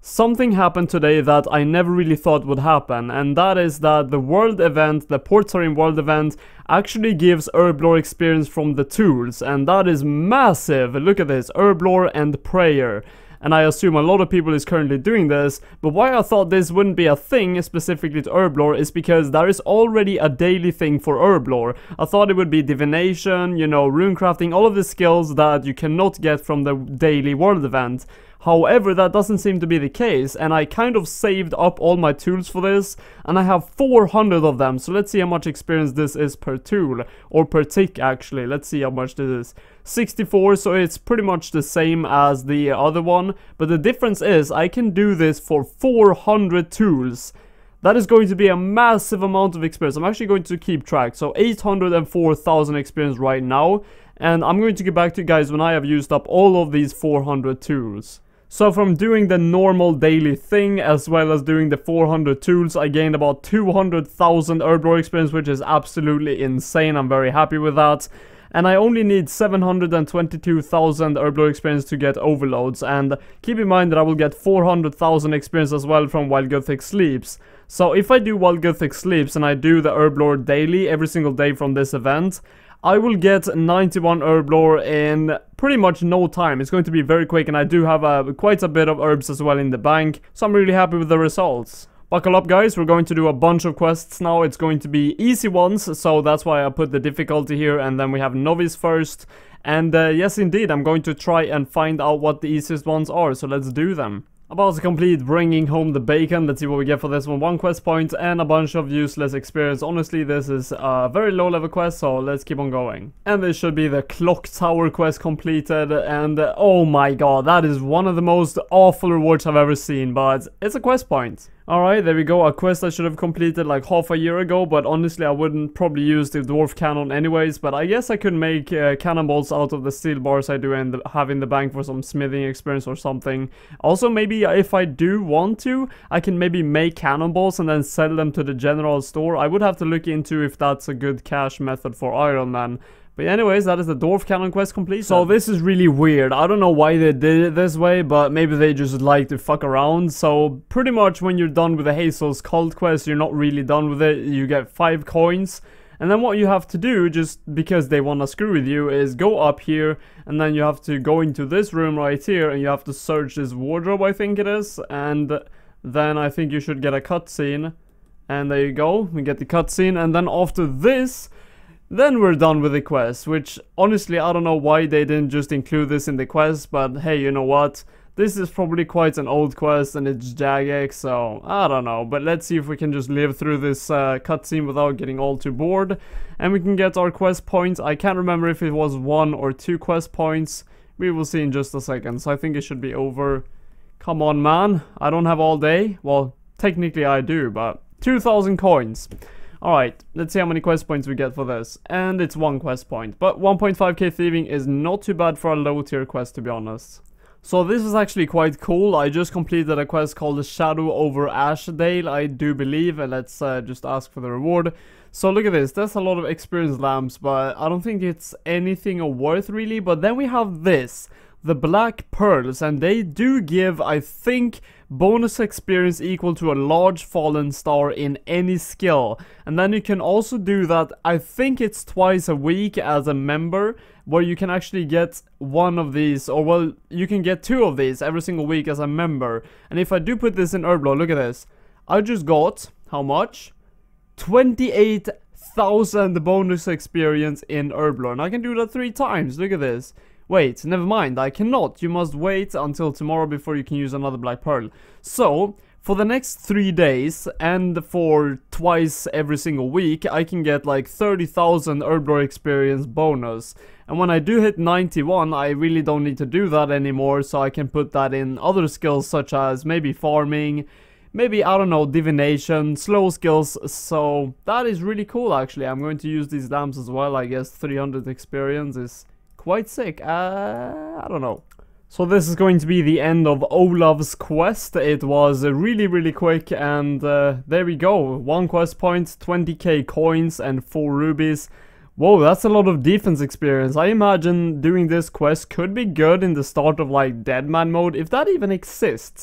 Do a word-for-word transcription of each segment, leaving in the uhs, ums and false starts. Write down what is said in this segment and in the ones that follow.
something happened today that I never really thought would happen, and that is that the world event, the Portsarin world event, actually gives Herblore experience from the tools, and that is massive. Look at this, Herblore and Prayer. And I assume a lot of people is currently doing this, but why I thought this wouldn't be a thing specifically to Herblore is because there is already a daily thing for Herblore. I thought it would be divination, you know, runecrafting, all of the skills that you cannot get from the daily world event. However, that doesn't seem to be the case, and I kind of saved up all my tools for this, and I have four hundred of them, so let's see how much experience this is per tool, or per tick actually. Let's see how much this is. sixty-four, so it's pretty much the same as the other one, but the difference is I can do this for four hundred tools. That is going to be a massive amount of experience. I'm actually going to keep track, so eight hundred four thousand experience right now, and I'm going to get back to you guys when I have used up all of these four hundred tools. So from doing the normal daily thing as well as doing the four hundred tools, I gained about two hundred thousand Herblore experience, which is absolutely insane. I'm very happy with that. And I only need seven hundred twenty-two thousand Herblore experience to get overloads, and keep in mind that I will get four hundred thousand experience as well from While Gothic Sleeps. So if I do While Gothic Sleeps and I do the Herblore daily every single day from this event, I will get ninety-one Herblore in pretty much no time. It's going to be very quick, and I do have uh, quite a bit of herbs as well in the bank, so I'm really happy with the results. Buckle up guys, we're going to do a bunch of quests now. It's going to be easy ones, so that's why I put the difficulty here, and then we have novice first. And uh, yes indeed, I'm going to try and find out what the easiest ones are, so let's do them. About to complete bringing home the bacon. Let's see what we get for this one. One quest point and a bunch of useless experience. Honestly, this is a very low level quest, so let's keep on going. And this should be the clock tower quest completed, and uh, oh my god, that is one of the most awful rewards I've ever seen, but it's a quest point. Alright, there we go, a quest I should have completed like half a year ago, but honestly I wouldn't probably use the dwarf cannon anyways, but I guess I could make uh, cannonballs out of the steel bars I do and the, have in the bank for some smithing experience or something. Also, maybe if I do want to, I can maybe make cannonballs and then sell them to the general store. I would have to look into if that's a good cash method for Iron Man. But anyways, that is the dwarf cannon quest complete. So this is really weird. I don't know why they did it this way, but maybe they just like to fuck around. So pretty much when you're done with the Hazel's cult quest, you're not really done with it. You get five coins. And then what you have to do, just because they want to screw with you, is go up here, and then you have to go into this room right here, and you have to search this wardrobe, I think it is. And then I think you should get a cutscene. And there you go, we get the cutscene, and then after this, then we're done with the quest, which honestly I don't know why they didn't just include this in the quest, but hey, you know what? This is probably quite an old quest and it's Jagex, so I don't know. But let's see if we can just live through this uh, cutscene without getting all too bored. And we can get our quest points. I can't remember if it was one or two quest points. We will see in just a second, so I think it should be over. Come on man, I don't have all day. Well, technically I do, but two thousand coins. Alright, let's see how many quest points we get for this. And it's one quest point. But one point five K thieving is not too bad for a low tier quest, to be honest. So this is actually quite cool. I just completed a quest called Shadow over Ashdale, I do believe. And let's uh, just ask for the reward. So look at this. There's a lot of experience lamps, but I don't think it's anything of worth really. But then we have this. The Black Pearls, and they do give, I think, bonus experience equal to a large fallen star in any skill. And then you can also do that, I think it's twice a week as a member, where you can actually get one of these, or well, you can get two of these every single week as a member. And if I do put this in Herblore, look at this. I just got, how much? twenty-eight thousand bonus experience in Herblore, and I can do that three times, look at this. Wait, never mind, I cannot. You must wait until tomorrow before you can use another Black Pearl. So, for the next three days, and for twice every single week, I can get like thirty thousand Herblore experience bonus. And when I do hit ninety-one, I really don't need to do that anymore, so I can put that in other skills such as maybe farming, maybe, I don't know, divination, slow skills. So, that is really cool actually. I'm going to use these lamps as well. I guess three hundred experience is quite sick. uh, I don't know. So this is going to be the end of Olav's quest. It was uh, really really quick, and uh, there we go. One quest point, twenty K coins and four rubies. Whoa, that's a lot of defense experience. I imagine doing this quest could be good in the start of like Deadman mode, if that even exists.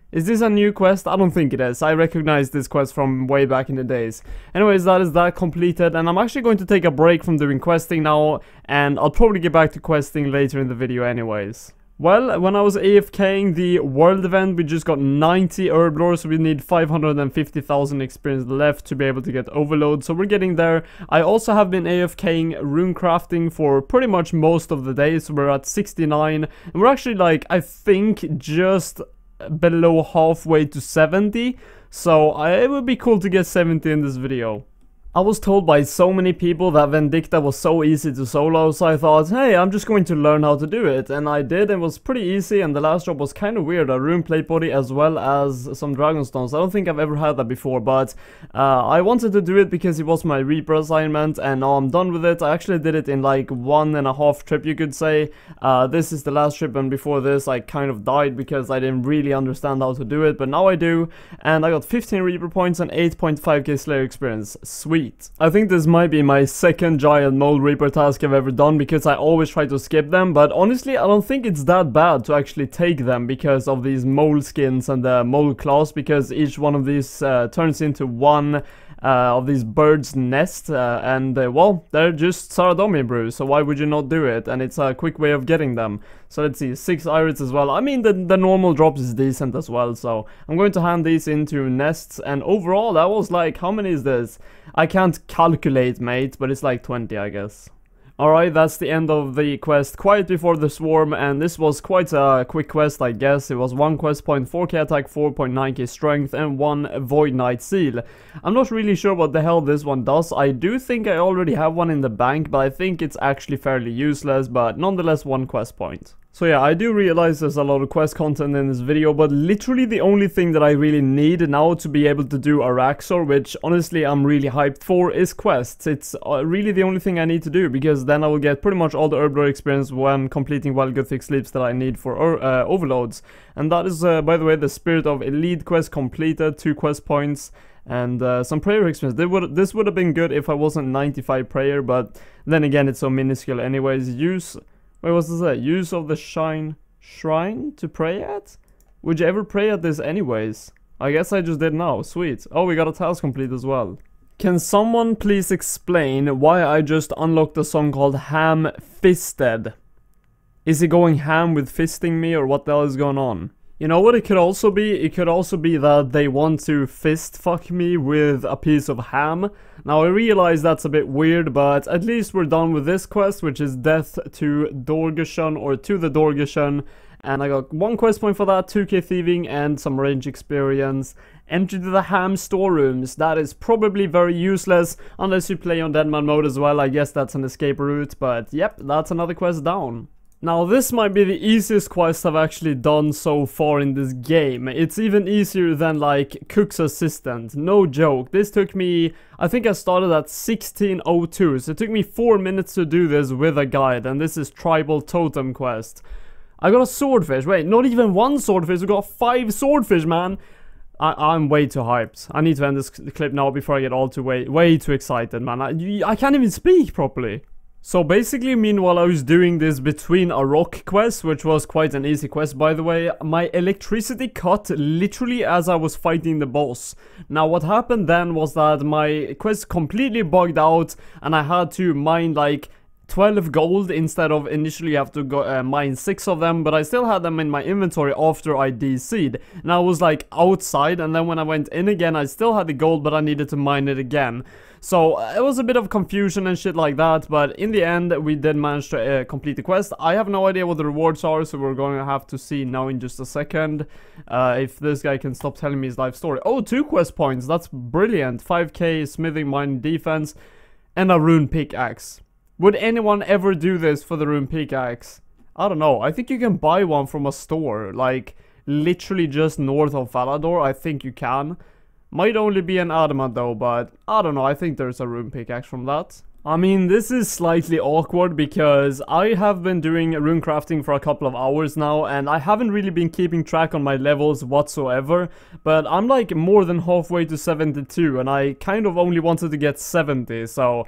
Is this a new quest? I don't think it is. I recognize this quest from way back in the days. Anyways, that is that completed, and I'm actually going to take a break from doing questing now, and I'll probably get back to questing later in the video anyways. Well, when I was AFKing the world event, we just got ninety herb lore, so we need five hundred fifty thousand experience left to be able to get overload, so we're getting there. I also have been AFKing rune crafting for pretty much most of the day, so we're at sixty-nine, and we're actually like, I think, just below halfway to seventy, so I, it would be cool to get seventy in this video. I was told by so many people that Vendicta was so easy to solo, so I thought, hey, I'm just going to learn how to do it, and I did. It was pretty easy, and the last job was kind of weird, a rune plate body as well as some dragon stones. I don't think I've ever had that before, but uh, I wanted to do it because it was my Reaper assignment, and now I'm done with it. I actually did it in like one and a half trip, you could say. Uh, this is the last trip, and before this I kind of died because I didn't really understand how to do it, but now I do, and I got fifteen Reaper points and eight point five K Slayer experience. Sweet. I think this might be my second giant mole reaper task I've ever done because I always try to skip them, but honestly I don't think it's that bad to actually take them because of these mole skins and the mole claws, because each one of these uh, turns into one Uh, of these birds' nest, uh, and uh, well, they're just Saradomi brews, so why would you not do it? And it's a quick way of getting them. So let's see, six irids as well. I mean, the, the normal drops is decent as well, so I'm going to hand these into nests, and overall that was like, how many is this? I can't calculate, mate, but it's like twenty, I guess. Alright, that's the end of the quest Quiet Before the Swarm, and this was quite a quick quest, I guess. It was one quest point, four K attack, four point nine K strength, and one Void Knight seal. I'm not really sure what the hell this one does. I do think I already have one in the bank, but I think it's actually fairly useless, but nonetheless one quest point. So yeah, I do realize there's a lot of quest content in this video, but literally the only thing that I really need now to be able to do Araxor, which honestly I'm really hyped for, is quests. It's uh, really the only thing I need to do, because then I will get pretty much all the herb lore experience when completing Wild Gothic Sleeps that I need for uh, overloads. And that is, uh, by the way, the Spirit of Elite quest completed, two quest points, and uh, some prayer experience. They would, this would have been good if I wasn't ninety-five prayer, but then again it's so minuscule anyways. Use... Wait, what's this? That? Use of the shine shrine to pray at? Would you ever pray at this anyways? I guess I just did now. Sweet. Oh, we got a task complete as well. Can someone please explain why I just unlocked a song called Ham Fisted? Is he going ham with fisting me, or what the hell is going on? You know what it could also be? It could also be that they want to fist fuck me with a piece of ham. Now I realize that's a bit weird, but at least we're done with this quest, which is Death to Dorgushan, or to the Dorgushan. And I got one quest point for that, two K thieving, and some range experience. Entry to the ham storerooms. That is probably very useless, unless you play on Deadman mode as well. I guess that's an escape route, but yep, that's another quest down. Now this might be the easiest quest I've actually done so far in this game. It's even easier than like Cook's Assistant, no joke. This took me, I think I started at sixteen oh two, so it took me four minutes to do this with a guide, and this is Tribal Totem quest. I got a swordfish, wait, not even one swordfish, we got five swordfish, man! I, I'm way too hyped. I need to end this clip now before I get all too way, way too excited, man. I, I can't even speak properly. So basically, meanwhile I was doing this Between a Rock quest, which was quite an easy quest by the way, my electricity cut literally as I was fighting the boss. Now what happened then was that my quest completely bugged out, and I had to mine like twelve gold instead of initially you have to go uh, mine six of them, but I still had them in my inventory after I D C'd. And I was like outside, and then when I went in again I still had the gold, but I needed to mine it again. So uh, it was a bit of confusion and shit like that, but in the end we did manage to uh, complete the quest. I have no idea what the rewards are, so we're going to have to see now in just a second uh, if this guy can stop telling me his life story. Oh, two quest points, that's brilliant. five K smithing, mining, defense, and a rune pickaxe. Would anyone ever do this for the rune pickaxe? I don't know. I think you can buy one from a store, like literally just north of Falador. I think you can. Might only be an adamant though, but I don't know. I think there's a rune pickaxe from that. I mean, this is slightly awkward because I have been doing rune crafting for a couple of hours now, and I haven't really been keeping track on my levels whatsoever, but I'm like more than halfway to seventy-two, and I kind of only wanted to get seventy, so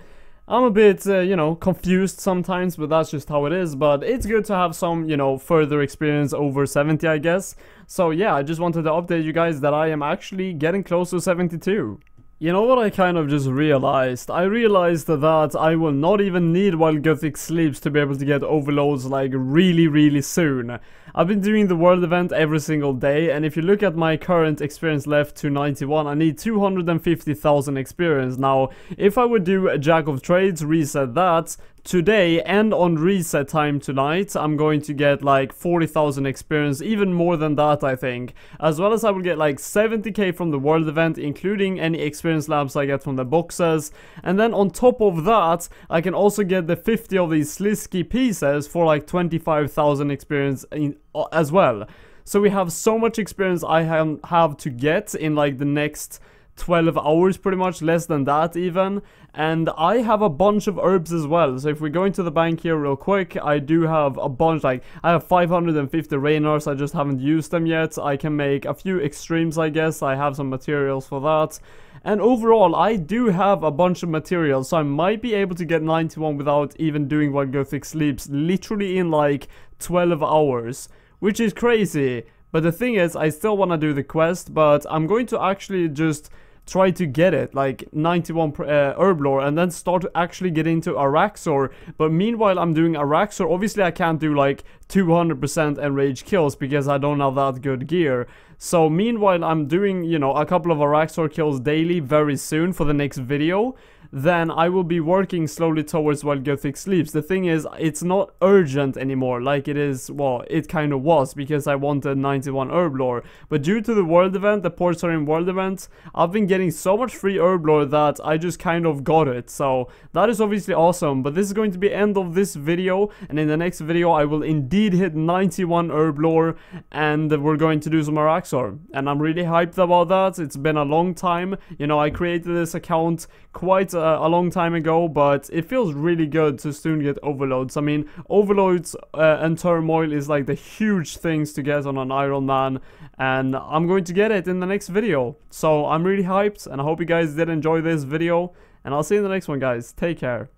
I'm a bit, uh, you know, confused sometimes, but that's just how it is. But it's good to have some, you know, further experience over seventy, I guess. So yeah, I just wanted to update you guys that I am actually getting close to seventy-two. You know what I kind of just realized? I realized that I will not even need while Gothic sleeps to be able to get overloads like really really soon. I've been doing the world event every single day, and if you look at my current experience left to ninety-one, I need two hundred fifty thousand experience. Now, if I would do a Jack of Trades, reset that today and on reset time tonight, I'm going to get like forty thousand experience, even more than that I think. As well as I will get like seventy K from the world event, including any experience labs I get from the boxes. And then on top of that, I can also get the fifty of these Slisky pieces for like twenty-five thousand experience in, uh, as well. So we have so much experience I have, have to get in like the next twelve hours, pretty much, less than that even. And I have a bunch of herbs as well. So if we go into the bank here real quick, I do have a bunch, like I have five hundred fifty Raynors, I just haven't used them yet. I can make a few extremes, I guess. I have some materials for that. And overall, I do have a bunch of materials, so I might be able to get ninety-one without even doing while Gothic sleeps, literally in like twelve hours, which is crazy. But the thing is, I still want to do the quest, but I'm going to actually just try to get it, like ninety-one uh, herb lore, and then start to actually get into Araxor. But meanwhile I'm doing Araxor, obviously I can't do like two hundred percent enraged kills because I don't have that good gear. So meanwhile I'm doing, you know, a couple of Araxor kills daily very soon for the next video. Then I will be working slowly towards while Gothic sleeps. The thing is, it's not urgent anymore like it is, well, it kind of was, because I wanted ninety-one herb lore. But due to the world event, the Portarian world event, I've been getting so much free herb lore that I just kind of got it. So that is obviously awesome. But this is going to be end of this video, and in the next video I will indeed hit ninety-one herb lore, and we're going to do some Araxor. And I'm really hyped about that. It's been a long time. You know, I created this account quite a, a long time ago, but it feels really good to soon get overloads. I mean, overloads uh, and turmoil is like the huge things to get on an Iron Man, and I'm going to get it in the next video. So I'm really hyped, and I hope you guys did enjoy this video, and I'll see you in the next one, guys. Take care.